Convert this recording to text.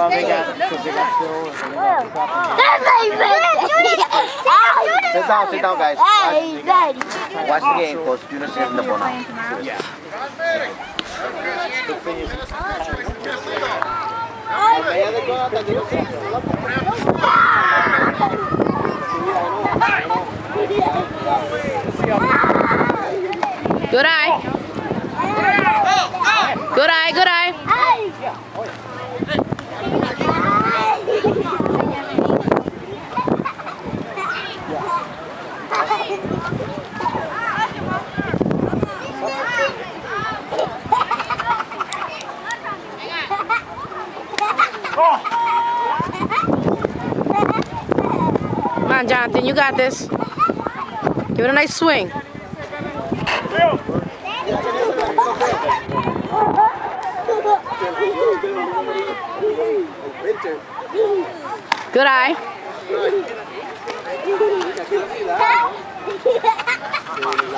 Sit down, guys. Watch the game, because Junior's hitting the ball now. Yeah. Good eye. Good eye, good eye. Come on, Jonathan, you got this. Give it a nice swing. Good eye.